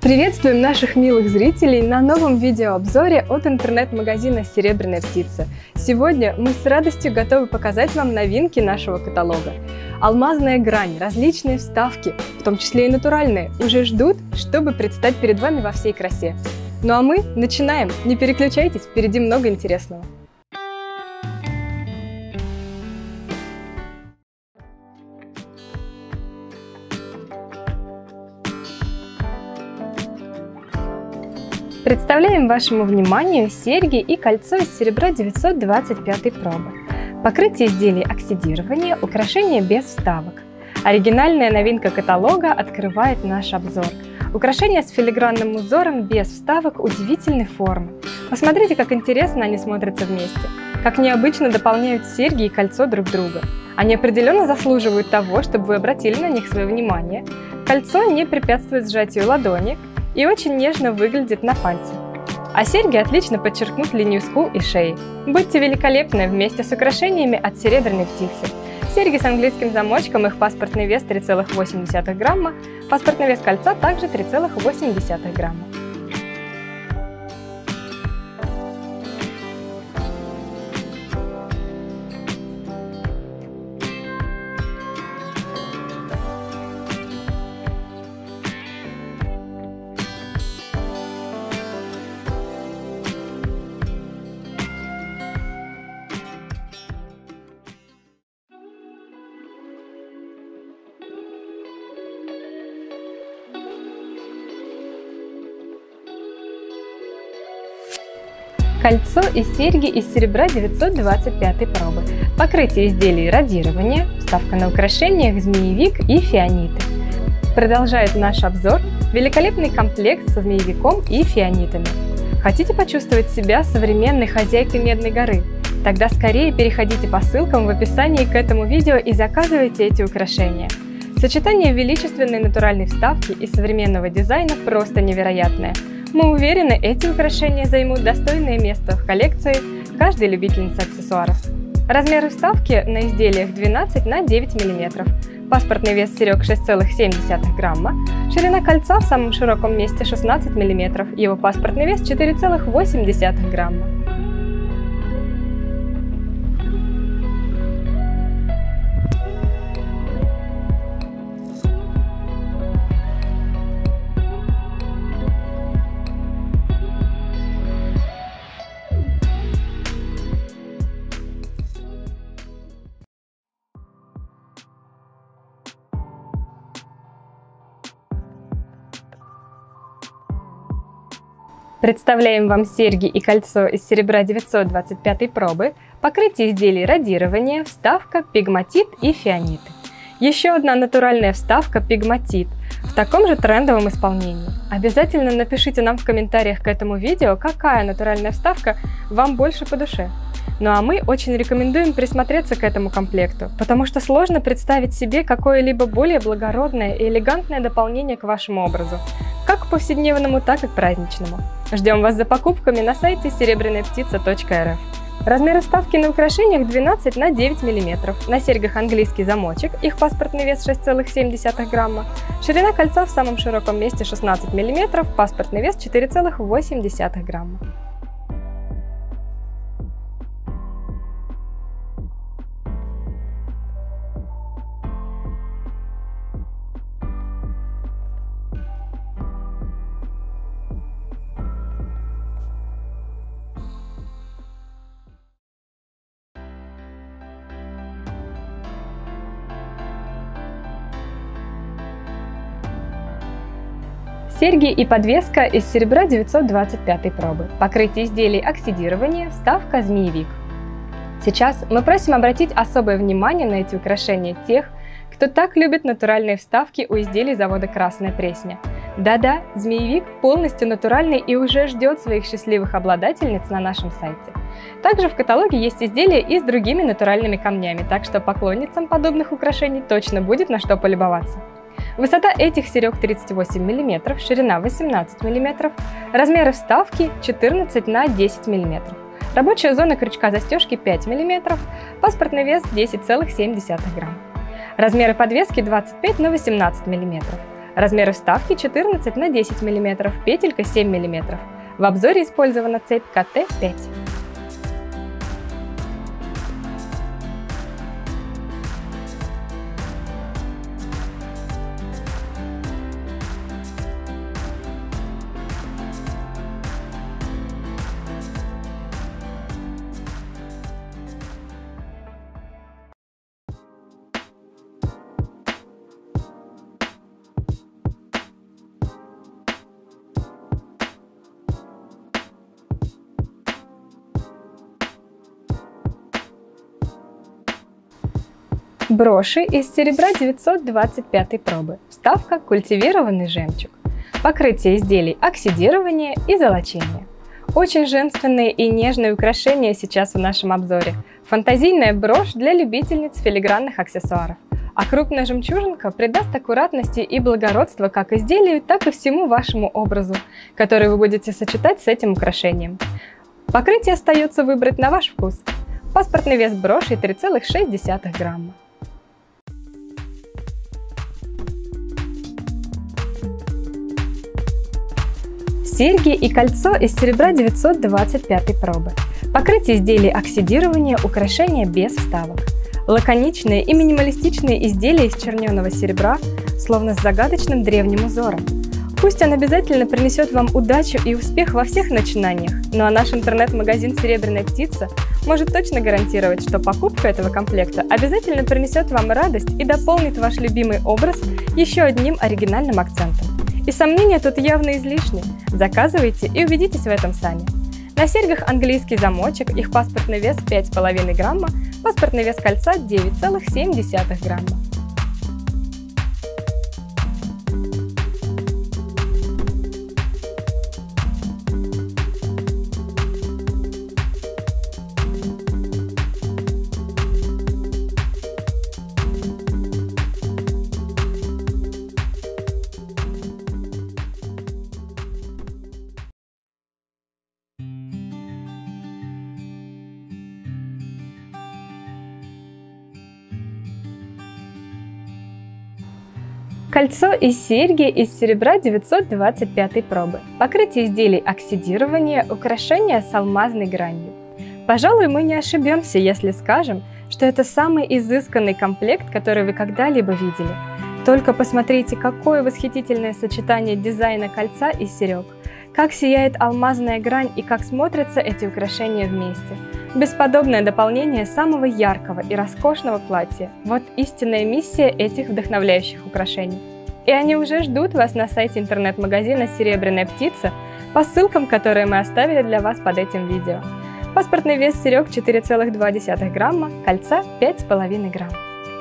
Приветствуем наших милых зрителей на новом видеообзоре от интернет-магазина «Серебряная птица». Сегодня мы с радостью готовы показать вам новинки нашего каталога. Алмазная грань, различные вставки, в том числе и натуральные, уже ждут, чтобы предстать перед вами во всей красе. Ну а мы начинаем! Не переключайтесь, впереди много интересного. Представляем вашему вниманию серьги и кольцо из серебра 925 пробы. Покрытие изделий оксидирования, украшения без вставок. Оригинальная новинка каталога открывает наш обзор. Украшения с филигранным узором без вставок удивительной формы. Посмотрите, как интересно они смотрятся вместе. Как необычно дополняют серьги и кольцо друг друга. Они определенно заслуживают того, чтобы вы обратили на них свое внимание. Кольцо не препятствует сжатию ладони и очень нежно выглядит на пальце. А серьги отлично подчеркнут линию скул и шеи. Будьте великолепны вместе с украшениями от Серебряной птицы. Серьги с английским замочком, их паспортный вес 3,8 грамма, паспортный вес кольца также 3,8 грамма. Кольцо и серьги из серебра 925 пробы. Покрытие изделий радирование, вставка на украшениях, змеевик и фианиты. Продолжает наш обзор великолепный комплект со змеевиком и фианитами. Хотите почувствовать себя современной хозяйкой Медной горы? Тогда скорее переходите по ссылкам в описании к этому видео и заказывайте эти украшения. Сочетание величественной натуральной вставки и современного дизайна просто невероятное. Мы уверены, эти украшения займут достойное место в коллекции каждой любительницы аксессуаров. Размеры вставки на изделиях 12 на 9 мм, паспортный вес серег 6,7 грамма, ширина кольца в самом широком месте 16 мм, его паспортный вес 4,8 грамма. Представляем вам серьги и кольцо из серебра 925 пробы, покрытие изделий радирование, вставка, пегматит и фианиты. Еще одна натуральная вставка пегматит в таком же трендовом исполнении. Обязательно напишите нам в комментариях к этому видео, какая натуральная вставка вам больше по душе. Ну а мы очень рекомендуем присмотреться к этому комплекту, потому что сложно представить себе какое-либо более благородное и элегантное дополнение к вашему образу, как к повседневному, так и к праздничному. Ждем вас за покупками на сайте серебрянаyaптица.рф. Размеры вставки на украшениях 12 на 9 мм, на серьгах английский замочек, их паспортный вес 6,7 грамма, ширина кольца в самом широком месте 16 мм, паспортный вес 4,8 грамма. Серьги и подвеска из серебра 925 пробы. Покрытие изделий оксидирование, вставка змеевик. Сейчас мы просим обратить особое внимание на эти украшения тех, кто так любит натуральные вставки у изделий завода «Красная Пресня». Да-да, змеевик полностью натуральный и уже ждет своих счастливых обладательниц на нашем сайте. Также в каталоге есть изделия и с другими натуральными камнями, так что поклонницам подобных украшений точно будет на что полюбоваться. Высота этих серег 38 мм, ширина 18 мм, размеры вставки 14 на 10 мм. Рабочая зона крючка застежки 5 мм, паспортный вес 10,7 грамм. Размеры подвески 25 на 18 мм. Размеры вставки 14 на 10 мм, петелька 7 мм. В обзоре использована цепь КТ-5. Броши из серебра 925 пробы. Вставка культивированный жемчуг. Покрытие изделий оксидирование и золочение. Очень женственные и нежные украшения сейчас в нашем обзоре. Фантазийная брошь для любительниц филигранных аксессуаров. А крупная жемчужинка придаст аккуратности и благородства как изделию, так и всему вашему образу, который вы будете сочетать с этим украшением. Покрытие остается выбрать на ваш вкус. Паспортный вес броши 3,6 грамма. Серьги и кольцо из серебра 925 пробы. Покрытие изделий оксидирования, украшения без вставок. Лаконичные и минималистичные изделия из черненого серебра, словно с загадочным древним узором. Пусть он обязательно принесет вам удачу и успех во всех начинаниях, ну а наш интернет-магазин «Серебряная птица» может точно гарантировать, что покупка этого комплекта обязательно принесет вам радость и дополнит ваш любимый образ еще одним оригинальным акцентом. И сомнения тут явно излишни. Заказывайте и убедитесь в этом сами. На серьгах английский замочек, их паспортный вес 5,5 грамма, паспортный вес кольца 9,7 грамма. Кольцо и серьги из серебра 925 пробы. Покрытие изделий оксидирования, украшения с алмазной гранью. Пожалуй, мы не ошибемся, если скажем, что это самый изысканный комплект, который вы когда-либо видели. Только посмотрите, какое восхитительное сочетание дизайна кольца и серег. Как сияет алмазная грань и как смотрятся эти украшения вместе. Бесподобное дополнение самого яркого и роскошного платья. Вот истинная миссия этих вдохновляющих украшений. И они уже ждут вас на сайте интернет-магазина «Серебряная птица» по ссылкам, которые мы оставили для вас под этим видео. Паспортный вес серег 4,2 грамма, кольца 5,5 грамм.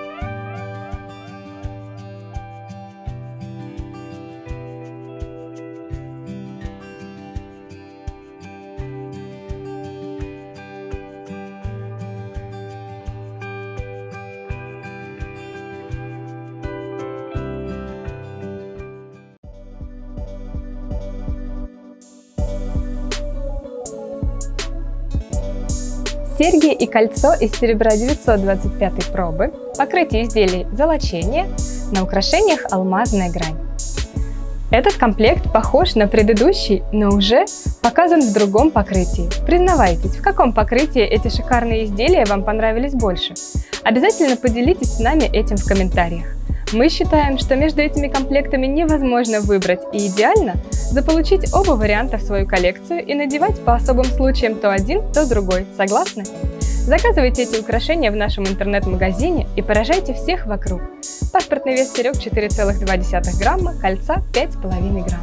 Серьги и кольцо из серебра 925 пробы, покрытие изделий золочение, на украшениях алмазная грань. Этот комплект похож на предыдущий, но уже показан в другом покрытии. Признавайтесь, в каком покрытии эти шикарные изделия вам понравились больше? Обязательно поделитесь с нами этим в комментариях. Мы считаем, что между этими комплектами невозможно выбрать, и идеально заполучить оба варианта в свою коллекцию и надевать по особым случаям то один, то другой. Согласны? Заказывайте эти украшения в нашем интернет-магазине и поражайте всех вокруг. Паспортный вес серег 4,2 грамма, кольца 5,5 грамм.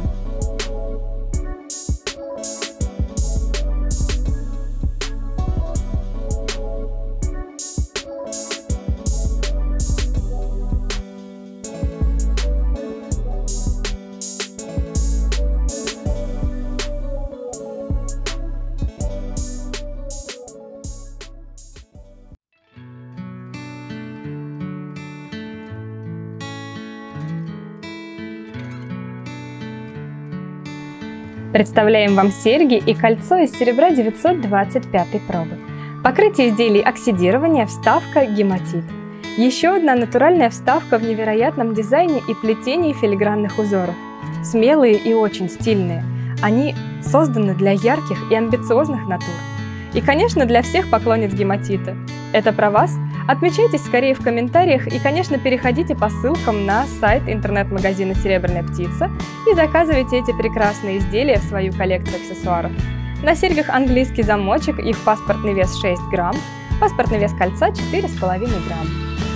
Представляем вам серьги и кольцо из серебра 925 пробы. Покрытие изделий оксидирования, вставка гематит. Еще одна натуральная вставка в невероятном дизайне и плетении филигранных узоров. Смелые и очень стильные. Они созданы для ярких и амбициозных натур. И, конечно, для всех поклонниц гематита. Это про вас? Отмечайтесь скорее в комментариях и, конечно, переходите по ссылкам на сайт интернет-магазина «Серебряная птица» и заказывайте эти прекрасные изделия в свою коллекцию аксессуаров. На серьгах английский замочек, их паспортный вес 6 грамм, паспортный вес кольца 4,5 грамма.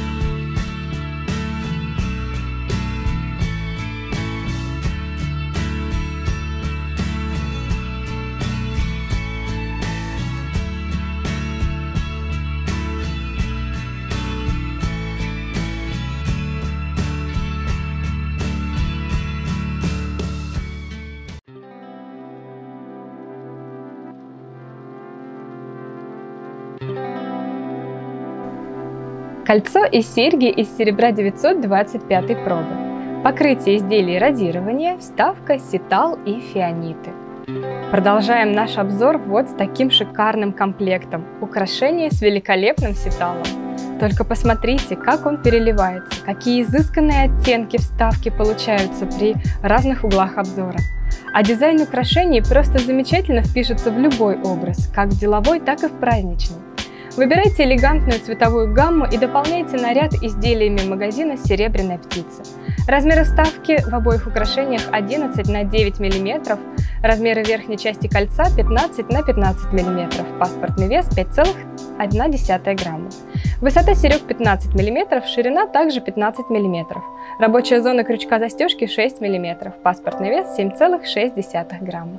Кольцо и серьги из серебра 925 пробы. Покрытие изделий радирования, вставка, ситал и фианиты. Продолжаем наш обзор вот с таким шикарным комплектом. Украшение с великолепным ситалом. Только посмотрите, как он переливается, какие изысканные оттенки вставки получаются при разных углах обзора. А дизайн украшений просто замечательно впишется в любой образ, как в деловой, так и в праздничный. Выбирайте элегантную цветовую гамму и дополняйте наряд изделиями магазина «Серебряная птица». Размеры вставки в обоих украшениях 11 на 9 мм, размеры верхней части кольца 15 на 15 мм, паспортный вес 5,1 грамма. Высота серег 15 мм, ширина также 15 мм. Рабочая зона крючка застежки 6 мм, паспортный вес 7,6 грамма.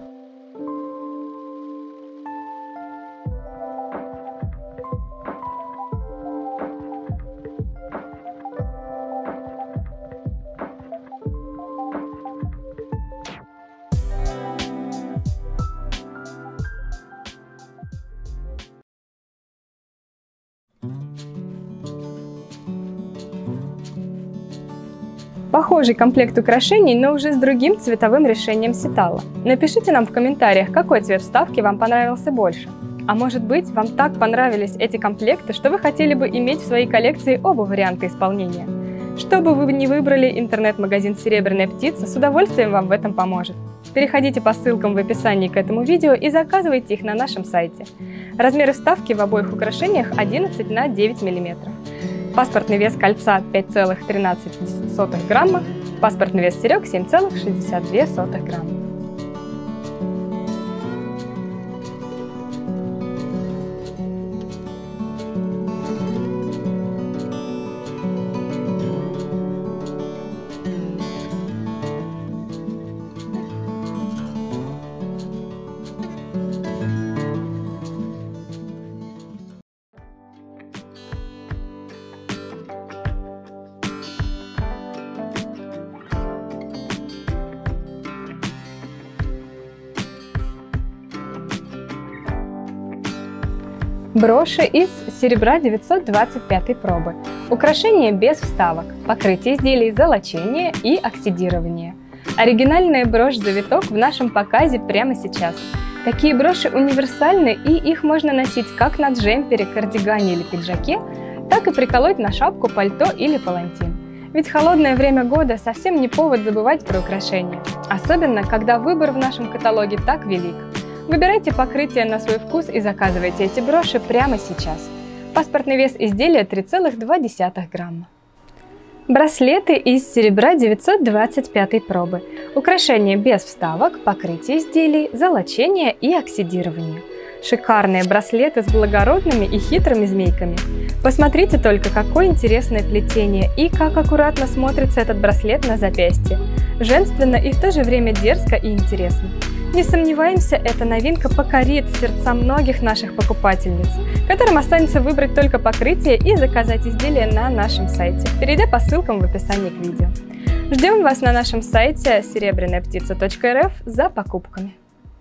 Похожий комплект украшений, но уже с другим цветовым решением ситала. Напишите нам в комментариях, какой цвет вставки вам понравился больше. А может быть, вам так понравились эти комплекты, что вы хотели бы иметь в своей коллекции оба варианта исполнения. Что бы вы ни выбрали, интернет-магазин «Серебряная птица» с удовольствием вам в этом поможет. Переходите по ссылкам в описании к этому видео и заказывайте их на нашем сайте. Размеры вставки в обоих украшениях 11 на 9 мм. Паспортный вес кольца 5,13 грамма, паспортный вес серег 7,62 грамма. Броши из серебра 925 пробы. Украшения без вставок. Покрытие изделий золочения и оксидирования. Оригинальная брошь-завиток в нашем показе прямо сейчас. Такие броши универсальны, и их можно носить как на джемпере, кардигане или пиджаке, так и приколоть на шапку, пальто или палантин. Ведь холодное время года совсем не повод забывать про украшения. Особенно, когда выбор в нашем каталоге так велик. Выбирайте покрытие на свой вкус и заказывайте эти броши прямо сейчас. Паспортный вес изделия 3,2 грамма. Браслеты из серебра 925 пробы. Украшения без вставок, покрытие изделий, золочение и оксидирование. Шикарные браслеты с благородными и хитрыми змейками. Посмотрите только, какое интересное плетение и как аккуратно смотрится этот браслет на запястье. Женственно и в то же время дерзко и интересно. Не сомневаемся, эта новинка покорит сердца многих наших покупательниц, которым останется выбрать только покрытие и заказать изделие на нашем сайте, перейдя по ссылкам в описании к видео. Ждем вас на нашем сайте серебряныяптица.рф за покупками.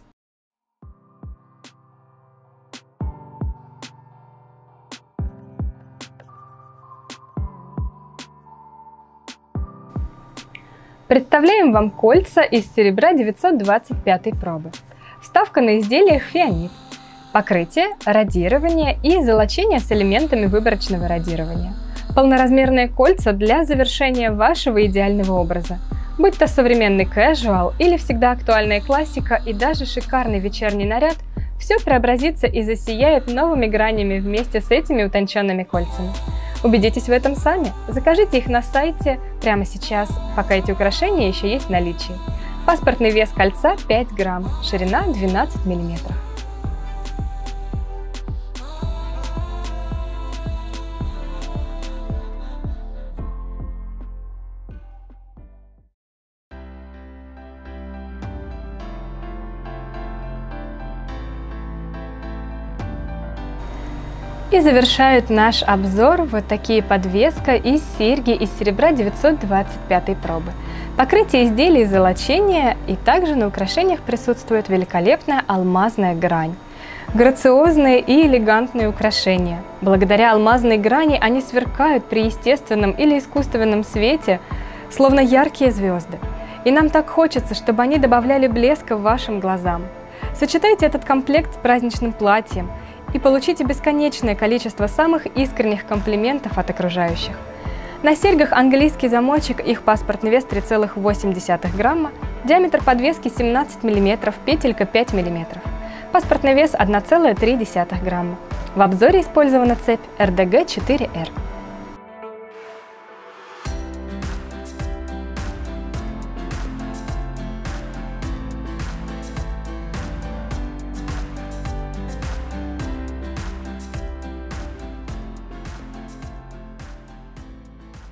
Представляем вам кольца из серебра 925 пробы. Вставка на изделиях фианит. Покрытие, радирование и золочение с элементами выборочного радирования. Полноразмерные кольца для завершения вашего идеального образа. Будь то современный casual или всегда актуальная классика и даже шикарный вечерний наряд, все преобразится и засияет новыми гранями вместе с этими утонченными кольцами. Убедитесь в этом сами. Закажите их на сайте прямо сейчас, пока эти украшения еще есть в наличии. Паспортный вес кольца 5 грамм, ширина 12 миллиметров. И завершают наш обзор вот такие подвеска и серьги из серебра 925 пробы. Покрытие изделий золочения, и также на украшениях присутствует великолепная алмазная грань. Грациозные и элегантные украшения. Благодаря алмазной грани они сверкают при естественном или искусственном свете, словно яркие звезды. И нам так хочется, чтобы они добавляли блеска вашим глазам. Сочетайте этот комплект с праздничным платьем и получите бесконечное количество самых искренних комплиментов от окружающих. На серьгах английский замочек, их паспортный вес 3,8 грамма, диаметр подвески 17 мм, петелька 5 мм. Паспортный вес 1,3 грамма. В обзоре использована цепь RDG 4R.